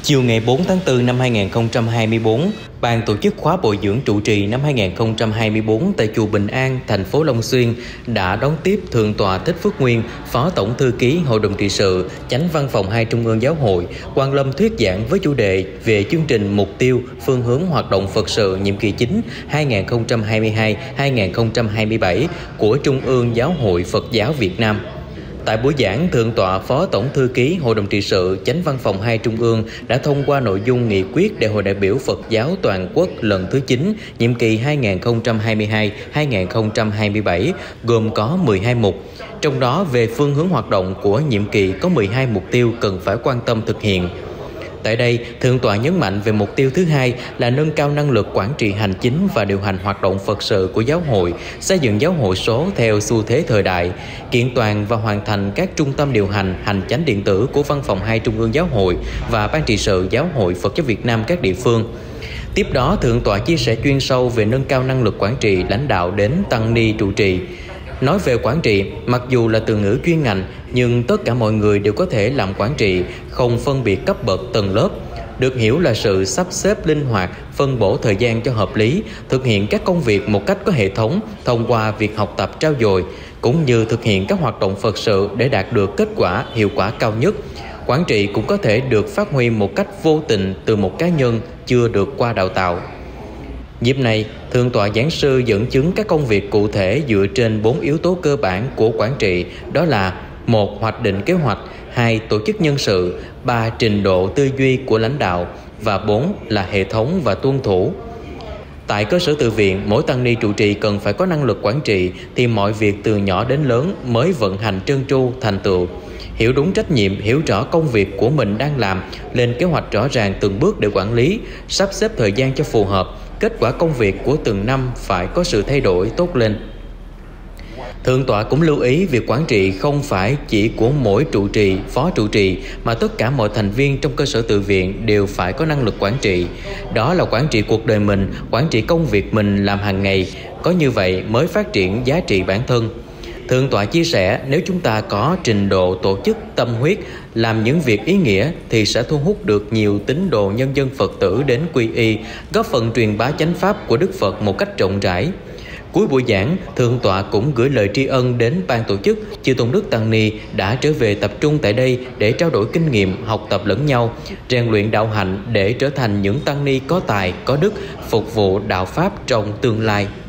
Chiều ngày 4 tháng 4 năm 2024, Ban tổ chức khóa bồi dưỡng trụ trì năm 2024 tại chùa Bình An, thành phố Long Xuyên đã đón tiếp Thượng tọa Thích Phước Nguyên, Phó Tổng thư ký Hội đồng trị sự, Chánh Văn phòng 2 Trung ương Giáo hội, quang lâm thuyết giảng với chủ đề về chương trình mục tiêu, phương hướng hoạt động Phật sự nhiệm kỳ 9 2022-2027 của Trung ương Giáo hội Phật giáo Việt Nam. Tại buổi giảng, Thượng tọa Phó Tổng thư ký Hội đồng trị sự, Chánh Văn phòng 2 Trung ương đã thông qua nội dung nghị quyết Đại hội đại biểu Phật giáo toàn quốc lần thứ 9, nhiệm kỳ 2022-2027, gồm có 12 mục. Trong đó, về phương hướng hoạt động của nhiệm kỳ có 12 mục tiêu cần phải quan tâm thực hiện. Tại đây, Thượng tọa nhấn mạnh về mục tiêu thứ hai là nâng cao năng lực quản trị hành chính và điều hành hoạt động Phật sự của giáo hội, xây dựng giáo hội số theo xu thế thời đại, kiện toàn và hoàn thành các trung tâm điều hành, hành chánh điện tử của Văn phòng 2 Trung ương Giáo hội và Ban trị sự Giáo hội Phật giáo Việt Nam các địa phương. Tiếp đó, Thượng tọa chia sẻ chuyên sâu về nâng cao năng lực quản trị, lãnh đạo đến tăng ni trụ trì. Nói về quản trị, mặc dù là từ ngữ chuyên ngành, nhưng tất cả mọi người đều có thể làm quản trị, không phân biệt cấp bậc tầng lớp. Được hiểu là sự sắp xếp linh hoạt, phân bổ thời gian cho hợp lý, thực hiện các công việc một cách có hệ thống thông qua việc học tập trau dồi, cũng như thực hiện các hoạt động Phật sự để đạt được kết quả hiệu quả cao nhất. Quản trị cũng có thể được phát huy một cách vô tình từ một cá nhân chưa được qua đào tạo. Dịp này, Thượng tọa giảng sư dẫn chứng các công việc cụ thể dựa trên 4 yếu tố cơ bản của quản trị, đó là 1. Hoạch định kế hoạch, 2. Tổ chức nhân sự, 3. Trình độ tư duy của lãnh đạo và 4. là hệ thống và tuân thủ. Tại cơ sở tự viện, mỗi tăng ni trụ trì cần phải có năng lực quản trị thì mọi việc từ nhỏ đến lớn mới vận hành trơn tru, thành tựu. Hiểu đúng trách nhiệm, hiểu rõ công việc của mình đang làm, lên kế hoạch rõ ràng từng bước để quản lý, sắp xếp thời gian cho phù hợp. Kết quả công việc của từng năm phải có sự thay đổi tốt lên. Thượng tọa cũng lưu ý việc quản trị không phải chỉ của mỗi trụ trì, phó trụ trì mà tất cả mọi thành viên trong cơ sở tự viện đều phải có năng lực quản trị. Đó là quản trị cuộc đời mình, quản trị công việc mình làm hàng ngày, có như vậy mới phát triển giá trị bản thân. Thượng tọa chia sẻ nếu chúng ta có trình độ tổ chức tâm huyết, làm những việc ý nghĩa thì sẽ thu hút được nhiều tín đồ nhân dân Phật tử đến quy y, góp phần truyền bá chánh pháp của Đức Phật một cách rộng rãi. Cuối buổi giảng, Thượng tọa cũng gửi lời tri ân đến ban tổ chức, chư tôn đức tăng ni đã trở về tập trung tại đây để trao đổi kinh nghiệm, học tập lẫn nhau, rèn luyện đạo hạnh để trở thành những tăng ni có tài, có đức, phục vụ đạo pháp trong tương lai.